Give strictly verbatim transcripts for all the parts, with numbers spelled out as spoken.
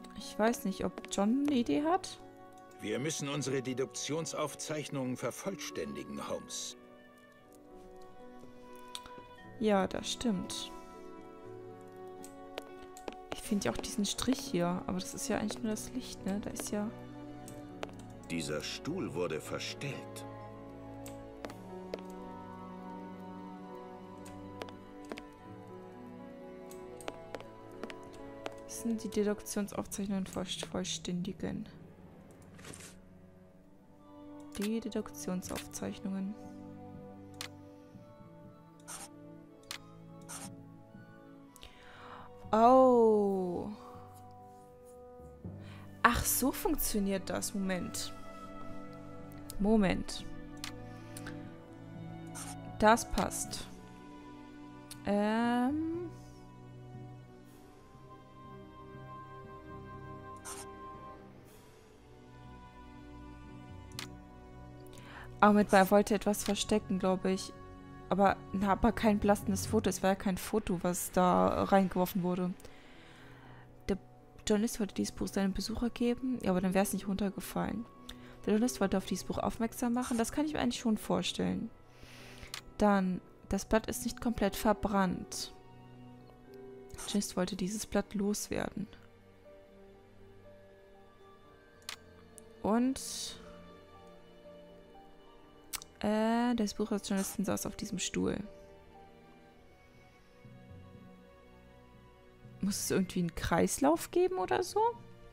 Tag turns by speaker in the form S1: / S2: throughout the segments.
S1: Ich weiß nicht, ob John eine Idee hat.
S2: Wir müssen unsere Deduktionsaufzeichnungen vervollständigen, Holmes.
S1: Ja, das stimmt. Ich finde ja auch diesen Strich hier. Aber das ist ja eigentlich nur das Licht, ne? Da ist ja...
S2: Dieser Stuhl wurde verstellt.
S1: Das sind die Deduktionsaufzeichnungen vollständigen. Die Deduktionsaufzeichnungen. Oh. Ach, so funktioniert das. Moment. Moment. Das passt. Ähm... Aber mit, er wollte etwas verstecken, glaube ich. Aber, na, aber kein belastendes Foto. Es war ja kein Foto, was da reingeworfen wurde. Der Journalist wollte dieses Buch seinem Besucher geben, ja, aber dann wäre es nicht runtergefallen. Der Journalist wollte auf dieses Buch aufmerksam machen. Das kann ich mir eigentlich schon vorstellen. Dann, das Blatt ist nicht komplett verbrannt. Der Journalist wollte dieses Blatt loswerden. Und... Äh, das Buch des Journalisten saß auf diesem Stuhl. Muss es irgendwie einen Kreislauf geben oder so?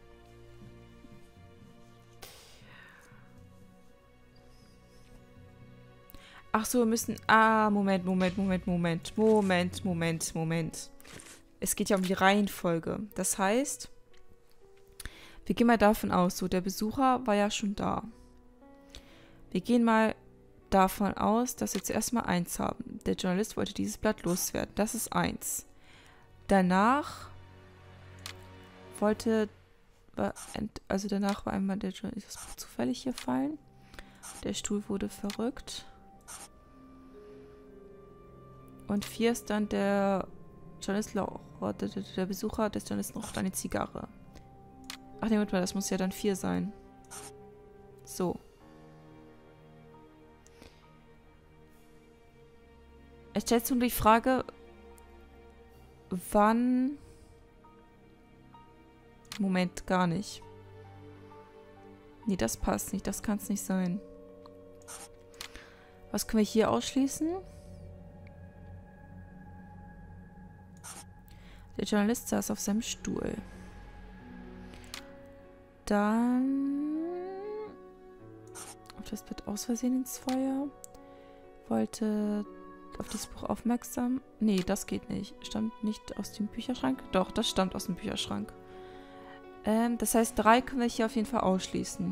S1: Ach so, wir müssen... Ah, Moment, Moment, Moment, Moment. Moment, Moment, Moment. Es geht ja um die Reihenfolge. Das heißt, wir gehen mal davon aus, so, der Besucher war ja schon da. Wir gehen mal davon aus, dass wir zuerst mal eins haben. Der Journalist wollte dieses Blatt loswerden. Das ist eins. Danach wollte... Also danach war einmal der Journalist das Buch zufällig hier fallen. Der Stuhl wurde verrückt. Und vier ist dann der Journalist, der Besucher des Journalisten raucht eine Zigarre. Ach ne, warte mal, das muss ja dann vier sein. So. Es stellt sich nur die Frage, wann... Moment, gar nicht. Nee, das passt nicht. Das kann es nicht sein. Was können wir hier ausschließen? Der Journalist saß auf seinem Stuhl. Dann... Auf das Blatt aus Versehen ins Feuer. Wollte... auf dieses Buch aufmerksam. Nee, das geht nicht. Stammt nicht aus dem Bücherschrank? Doch, das stammt aus dem Bücherschrank. Ähm, das heißt, drei können wir hier auf jeden Fall ausschließen.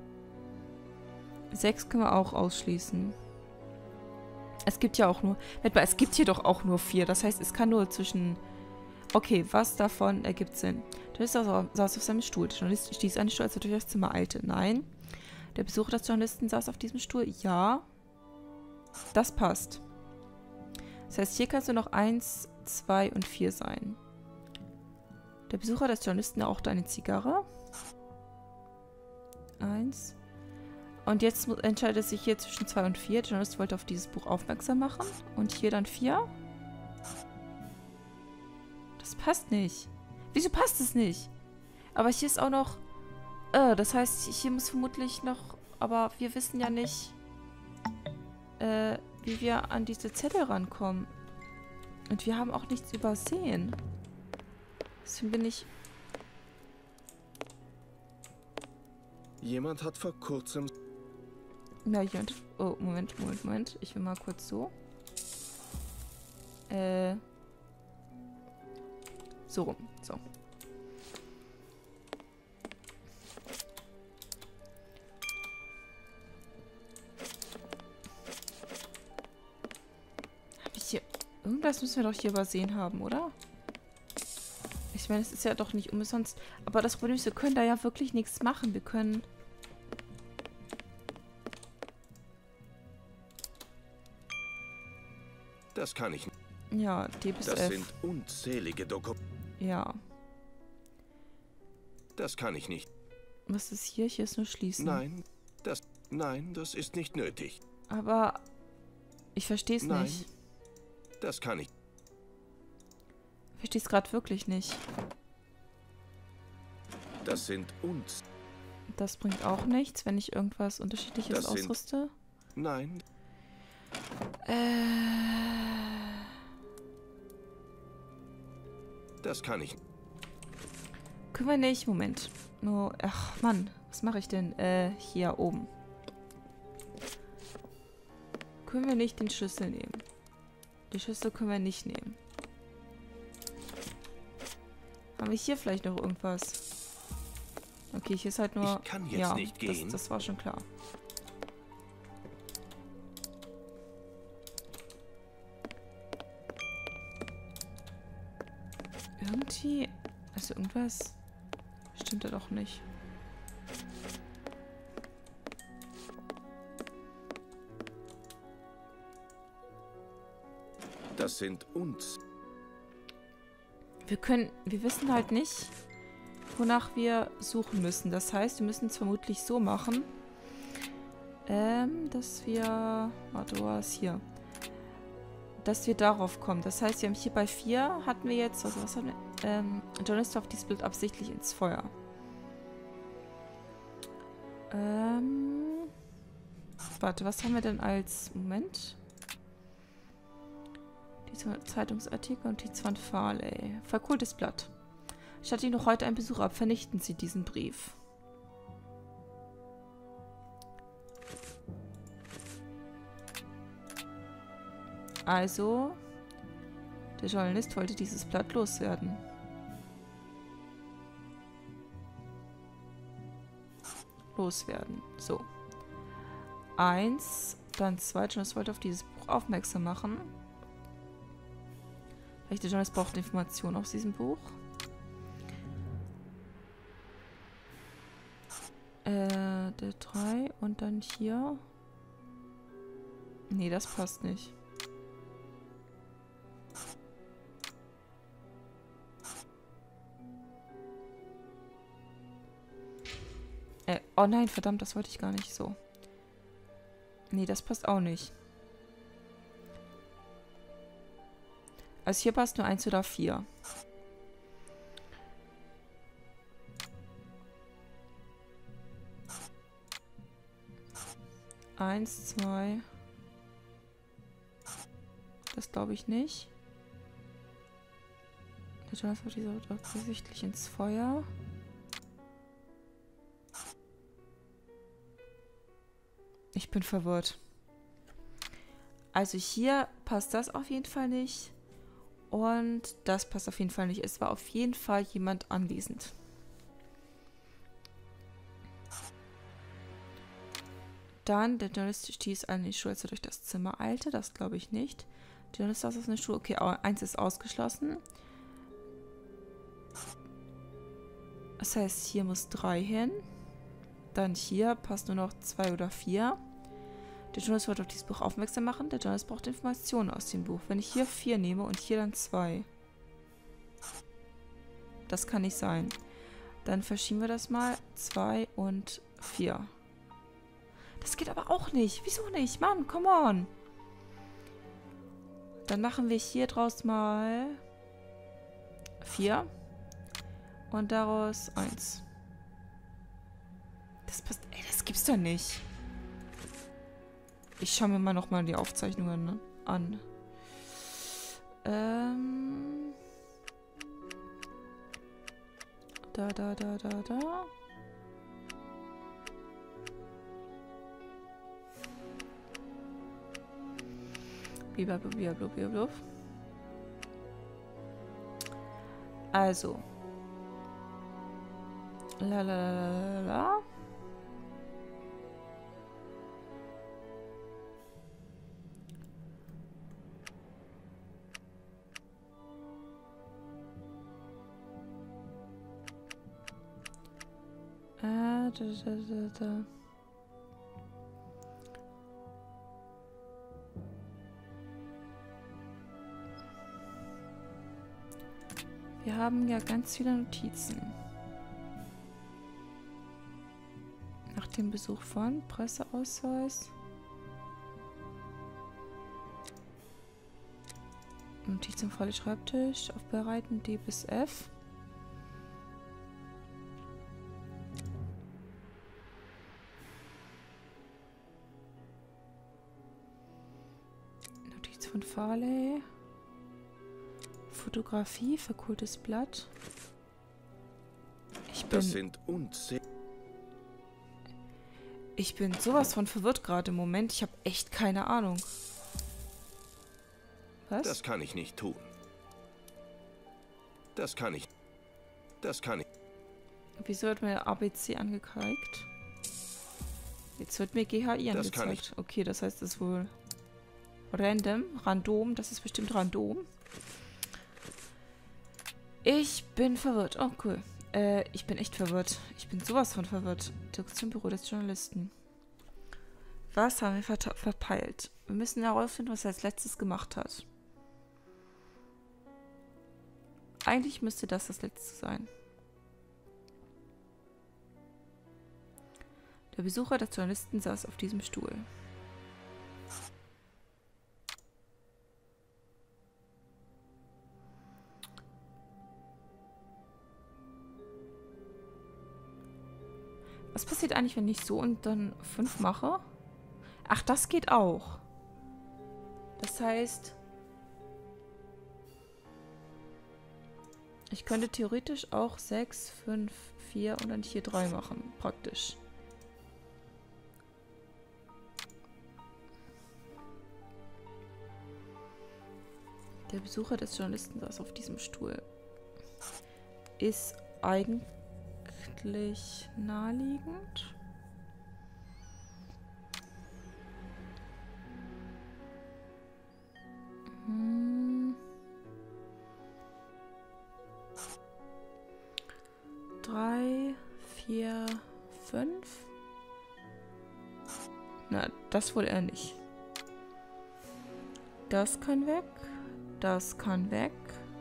S1: Sechs können wir auch ausschließen. Es gibt ja auch nur... Es gibt hier doch auch nur vier. Das heißt, es kann nur zwischen... Okay, was davon ergibt Sinn? Der Journalist saß auf seinem Stuhl. Der Journalist stieß an den Stuhl, als er durch das Zimmer eilte. Nein. Der Besucher des Journalisten saß auf diesem Stuhl. Ja. Das passt. Das heißt, hier kannst du noch eins, zwei und vier sein. Der Besucher des Journalisten rauchte eine Zigarre. Eins. Und jetzt entscheidet sich hier zwischen zwei und vier. Der Journalist wollte auf dieses Buch aufmerksam machen. Und hier dann vier. Das passt nicht. Wieso passt es nicht? Aber hier ist auch noch... Äh, das heißt, hier muss vermutlich noch... Aber wir wissen ja nicht... Äh... wie wir an diese Zettel rankommen. Und wir haben auch nichts übersehen. Deswegen bin ich...
S3: Jemand hat vor kurzem...
S1: Ja, jemand... Oh, Moment, Moment, Moment. Ich will mal kurz so. Äh... So rum. So. Habe ich hier... Irgendwas müssen wir doch hier übersehen haben, oder? Ich meine, es ist ja doch nicht umsonst. Aber das Problem ist, wir können da ja wirklich nichts machen. Wir können...
S3: Das kann ich nicht.
S1: Ja, D bis F.
S3: Das sind unzählige Dokumente.
S1: Ja.
S3: Das kann ich nicht.
S1: Was ist hier? Hier ist nur schließen.
S3: Nein, das... Nein, das ist nicht nötig.
S1: Aber ich verstehe es
S3: Nein,
S1: nicht.
S3: das kann ich.
S1: Ich verstehe es gerade wirklich nicht.
S3: Das sind uns.
S1: Das bringt auch nichts, wenn ich irgendwas Unterschiedliches
S3: Das sind-
S1: ausrüste.
S3: Nein,
S1: Äh,
S3: das kann ich.
S1: können wir nicht. Moment. Nur, ach Mann, was mache ich denn? Äh, hier oben. Können wir nicht den Schlüssel nehmen? Die Schlüssel können wir nicht nehmen. Haben wir hier vielleicht noch irgendwas? Okay, hier ist halt nur...
S3: Ich kann jetzt
S1: ja,
S3: nicht gehen.
S1: Das, das war schon klar. Irgendwie... Also irgendwas... Stimmt da doch nicht.
S3: Das sind uns.
S1: Wir können... Wir wissen halt nicht, wonach wir suchen müssen. Das heißt, wir müssen es vermutlich so machen, ähm, dass wir... Warte, wo war es hier? Dass wir darauf kommen. Das heißt, wir haben hier bei vier hatten wir jetzt... Also was haben wir? Ähm, Jonas wirft dieses Bild absichtlich ins Feuer. Ähm... Warte, was haben wir denn als... Moment... Die Zeitungsartikel und die Zwan Farley. Verkohltes Blatt. Statt Ihnen noch heute einen Besuch ab, vernichten Sie diesen Brief. Also, der Journalist wollte dieses Blatt loswerden. Loswerden. So. Eins, dann zwei. Journalist wollte auf dieses Buch aufmerksam machen. Der Journalist braucht Informationen aus diesem Buch. Äh, der drei und dann hier. Nee, das passt nicht. Äh, oh nein, verdammt, das wollte ich gar nicht so. Nee, das passt auch nicht. Also hier passt nur eins oder vier. Eins, zwei. Das glaube ich nicht. Der Jonas wird dieser offensichtlich ins Feuer. Ich bin verwirrt. Also hier passt das auf jeden Fall nicht. Und das passt auf jeden Fall nicht. Es war auf jeden Fall jemand anwesend. Dann, der Journalist stieß an die Schuhe, als er durch das Zimmer eilte. Das glaube ich nicht. Der Journalist saß auf einer Schuhe. Okay, eins ist ausgeschlossen. Das heißt, hier muss drei hin. Dann hier passt nur noch zwei oder vier. Der Journalist wollte auf dieses Buch aufmerksam machen. Der Journalist braucht Informationen aus dem Buch. Wenn ich hier vier nehme und hier dann zwei. Das kann nicht sein. Dann verschieben wir das mal. zwei und vier. Das geht aber auch nicht. Wieso nicht? Mann, come on. Dann machen wir hier draus mal vier. Und daraus eins. Das passt... Ey, das gibt's doch nicht. Ich schaue mir mal nochmal die Aufzeichnungen an. Ähm. Da, da, da, da, da. Biblub, biblub, biblub. Also. La, la, la, la, la. Ah, da, da, da, da. Wir haben ja ganz viele Notizen. Nach dem Besuch von Presseausweis. Notiz zum vollen Schreibtisch. Aufbereiten D bis F. Notiz von Farley. Fotografie, verkohltes Blatt. Ich bin...
S3: Das sind unzählige...
S1: Ich bin sowas von verwirrt gerade im Moment. Ich habe echt keine Ahnung. Was?
S3: Das kann ich nicht tun. Das kann ich... Das kann ich...
S1: Wieso wird mir A B C angezeigt? Jetzt wird mir G H I
S3: Das kann
S1: angezeigt. Okay, das heißt, es ist wohl random, random. Das ist bestimmt random. Ich bin verwirrt. Oh, cool. Äh, ich bin echt verwirrt. Ich bin sowas von verwirrt. Direktionsbüro des Journalisten. Was haben wir ver verpeilt? Wir müssen herausfinden, was er als letztes gemacht hat. Eigentlich müsste das das letzte sein. Der Besucher des Journalisten saß auf diesem Stuhl. Was passiert eigentlich, wenn ich so und dann fünf mache? Ach, das geht auch. Das heißt, ich könnte theoretisch auch sechs, fünf, vier und dann hier drei machen. Praktisch. Der Besucher des Journalisten saß auf diesem Stuhl. Ist eigentlich naheliegend. Hm. Drei, vier, fünf. Na, das wohl eher nicht. Das kann weg. Das kann weg.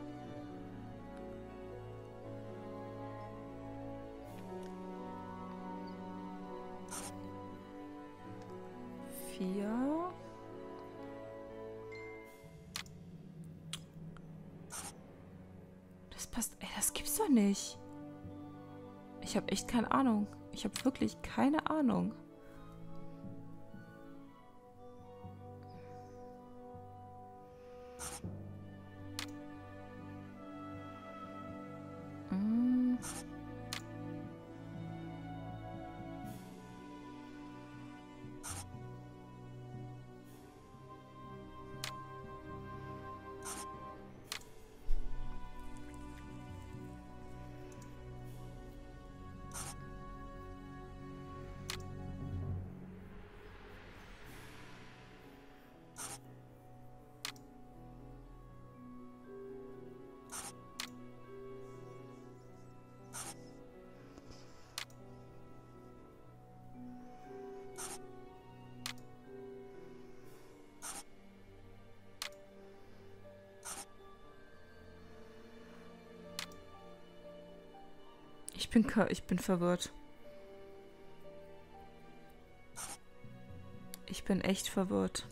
S1: Vier. Das passt. Ey, das gibt's doch nicht. Ich habe echt keine Ahnung. Ich habe wirklich keine Ahnung. Mm. Ich bin, ich bin verwirrt. Ich bin echt verwirrt.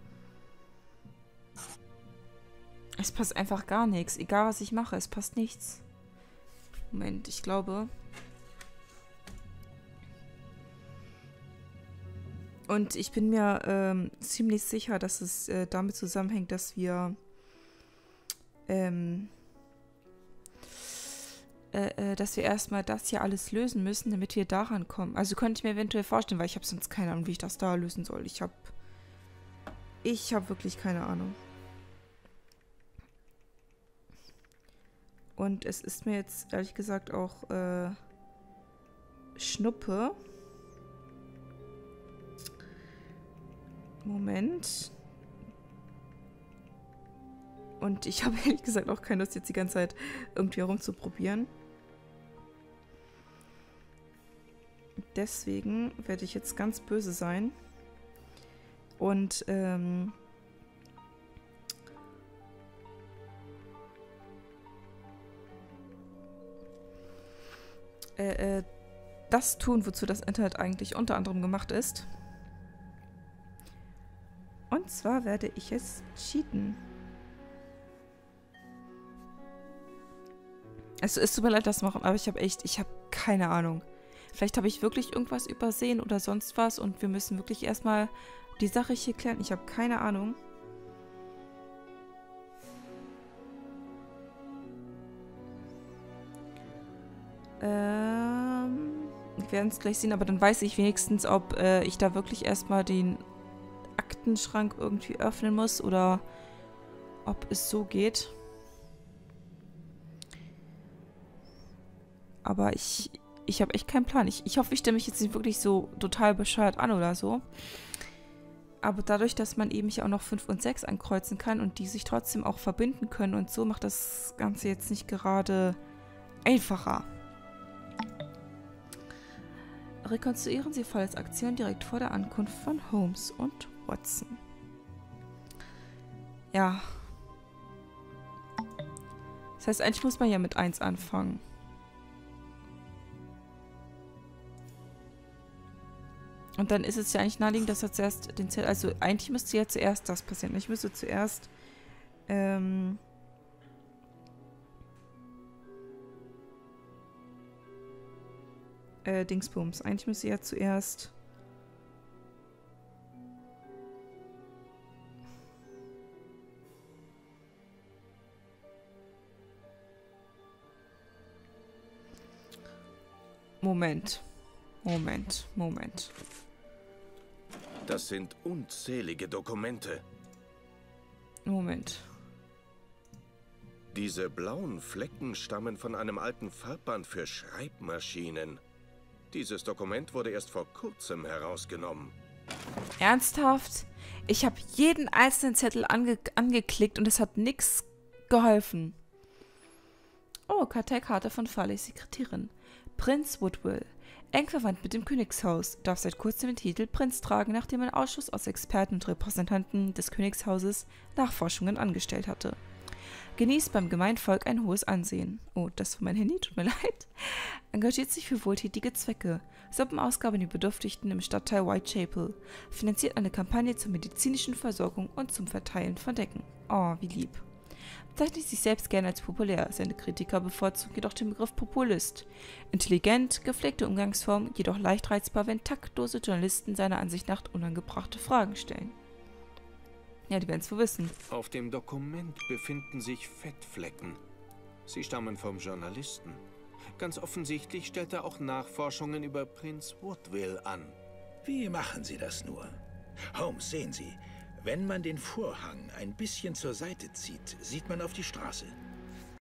S1: Es passt einfach gar nichts. Egal, was ich mache, es passt nichts. Moment, ich glaube. Und ich bin mir ähm, ziemlich sicher, dass es äh, damit zusammenhängt, dass wir ähm, Äh, dass wir erstmal das hier alles lösen müssen, damit wir daran kommen. Also könnte ich mir eventuell vorstellen, weil ich habe sonst keine Ahnung, wie ich das da lösen soll. Ich habe ich habe wirklich keine Ahnung. Und es ist mir jetzt ehrlich gesagt auch äh, Schnuppe. Moment. Und ich habe ehrlich gesagt auch keine Lust, jetzt die ganze Zeit irgendwie herumzuprobieren. Deswegen werde ich jetzt ganz böse sein. Und, ähm... Äh, äh, das tun, wozu das Internet eigentlich unter anderem gemacht ist. Und zwar werde ich es cheaten. Es, es tut mir leid, das machen, aber ich habe echt, ich habe keine Ahnung. Vielleicht habe ich wirklich irgendwas übersehen oder sonst was und wir müssen wirklich erstmal die Sache hier klären. Ich habe keine Ahnung. Ähm, wir werden es gleich sehen, aber dann weiß ich wenigstens, ob äh, ich da wirklich erstmal den Aktenschrank irgendwie öffnen muss oder ob es so geht. Aber ich, ich habe echt keinen Plan. Ich, ich hoffe, ich stelle mich jetzt nicht wirklich so total bescheuert an oder so. Aber dadurch, dass man eben hier auch noch fünf und sechs ankreuzen kann und die sich trotzdem auch verbinden können und so, macht das Ganze jetzt nicht gerade einfacher. Rekonstruieren Sie Falls Aktion direkt vor der Ankunft von Holmes und Watson. Ja. Das heißt, eigentlich muss man ja mit eins anfangen. Und dann ist es ja eigentlich naheliegend, dass er zuerst den Zettel... Also eigentlich müsste ja zuerst das passieren. Ich müsste zuerst... Ähm... Äh, Dingsbums. Eigentlich müsste ja zuerst... Moment. Moment. Moment.
S3: Das sind unzählige Dokumente.
S1: Moment.
S3: Diese blauen Flecken stammen von einem alten Farbband für Schreibmaschinen. Dieses Dokument wurde erst vor kurzem herausgenommen.
S1: Ernsthaft? Ich habe jeden einzelnen Zettel ange angeklickt und es hat nichts geholfen. Oh, Karteikarte von Farleys Sekretärin. Prinz Woodville. Eng verwandt mit dem Königshaus, darf seit kurzem den Titel Prinz tragen, nachdem ein Ausschuss aus Experten und Repräsentanten des Königshauses Nachforschungen angestellt hatte. Genießt beim Gemeinvolk ein hohes Ansehen. Oh, das war mein Handy, tut mir leid. Engagiert sich für wohltätige Zwecke. Suppenausgabe an die Bedürftigten im Stadtteil Whitechapel. Finanziert eine Kampagne zur medizinischen Versorgung und zum Verteilen von Decken. Oh, wie lieb. Bezeichnet sich selbst gerne als populär. Seine Kritiker bevorzugen jedoch den Begriff Populist. Intelligent, gepflegte Umgangsform, jedoch leicht reizbar, wenn taktlose Journalisten seiner Ansicht nach unangebrachte Fragen stellen. Ja, die werden es wohl wissen.
S3: Auf dem Dokument befinden sich Fettflecken. Sie stammen vom Journalisten. Ganz offensichtlich stellt er auch Nachforschungen über Prinz Woodville an.
S2: Wie machen Sie das nur? Holmes, sehen Sie, wenn man den Vorhang ein bisschen zur Seite zieht, sieht man auf die Straße.